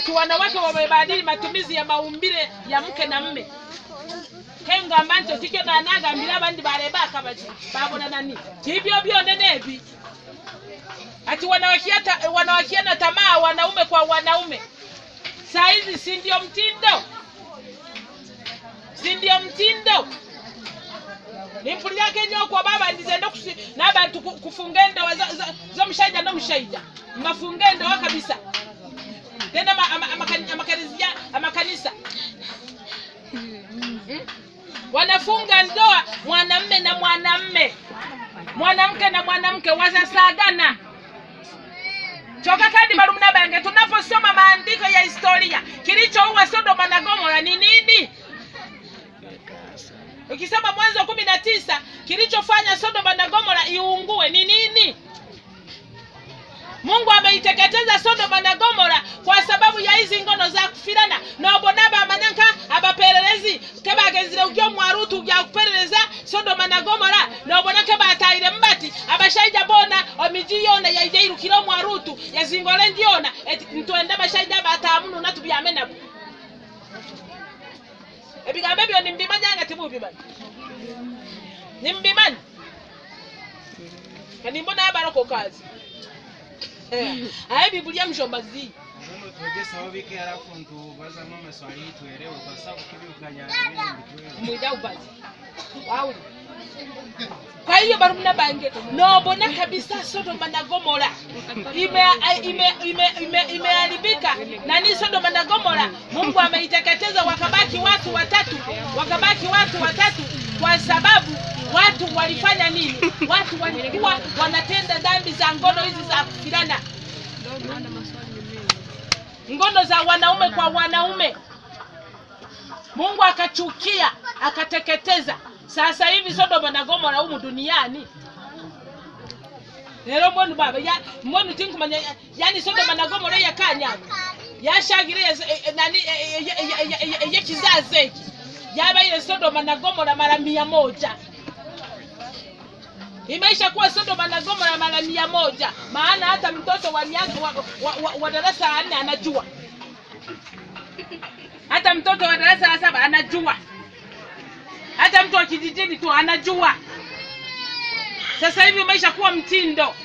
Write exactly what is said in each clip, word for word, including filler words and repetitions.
ati wanawake wamebadili matumizi ya maumbile ya mke na mme. Kenga mancho tikyo na naga mbira bandi bareba kabaji babona nani hivyo byone nebi ati wanawakiata wanawakiana tamaa wanaume kwa wanaume. Saa hizi si ndio mtindo? Si ndio mtindo? Nimpuli yake nyo kwa baba ndizendo na bantu kufungenda zo mshaija no mshaija mafungenda wa kabisa tena amakanisa amakanisa wanafunga ndoa mwanamume na mwanamume, mwanamke na mwanamke wazasagana. Choka kadi barumuna bange tunaposoma maandiko ya historia kilichoua Sodoma na Gomora ni nini? Ukisema Mwanzo kumi na tisa kilichofanya Sodoma na Gomora iungue ni nini? Mungu ameiteketeza Sodoma na Gomora kwa sababu ya hizi ngono za kufirana. Na obonaba amananka abapererezi kebagezire ugyo mwarutu ugya kuperereza Sodoma na Gomora. Na obonaka batayire mbati abashaija bona omijiyona yaideiru kilo mwarutu yazingole ndiona ntwenda bashaija batamuno natubyamena. Ebigambe byo nimbimanyanga tibubi bani. Nimbimani. Kanimbona abaroko kazi. Eh, ayi Biblia mshombazi. Ndio tugesa wabike alafu ntu baza mama swali tuelewe kwa sababu kibi ukanya mwida ubazi. Wow. Kwa hiyo barumuna bange nobona kabisa Sodoma na Gomora ime ime ime ime imeharibika. Na ni Sodoma na Gomora Mungu ameiteketeza wakabaki watu watatu, wakabaki watu watatu kwa sababu watu walifanya nini? Watu walikuwa wanatenda dhambi za ngono hizi za kufirana. Ngono za wanaume kwa wanaume. Mungu akachukia, akateketeza. Sasa hivi Sodoma na Gomora humu duniani. Lero mbonu baba ya mbonu tinkumanya yani Sodoma na Gomora yakanya. Yashagire nani ye kizaze iki. Yaba ile Sodoma na Gomora mara mia moja. Imeisha kuwa Sodoma na Gomora mara mia moja. Maana hata mtoto wa miaka wa, wa, wa, wa darasa nne anajua. Hata mtoto wa darasa la saba anajua. Hata mtu wa kijijini tu anajua. Sasa hivi imeisha kuwa mtindo.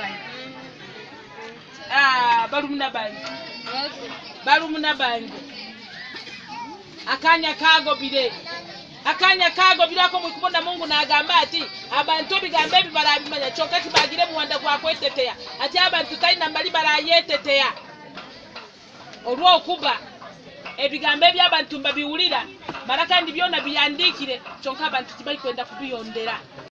Ah, barumuna bangi. Barumuna bangi. Akanya kago bile. Akanya kago bilako mukubona Mungu na agamba ati abantu bigambe bibarabimanya chokati bagire muwanda kwa kwetetea ati abantu taina mbali barayetetea olwo kuba ebigambe by'abantu mbabiwulira mara kandi byona biyandikire chonka abantu tibai kwenda kubiyondera.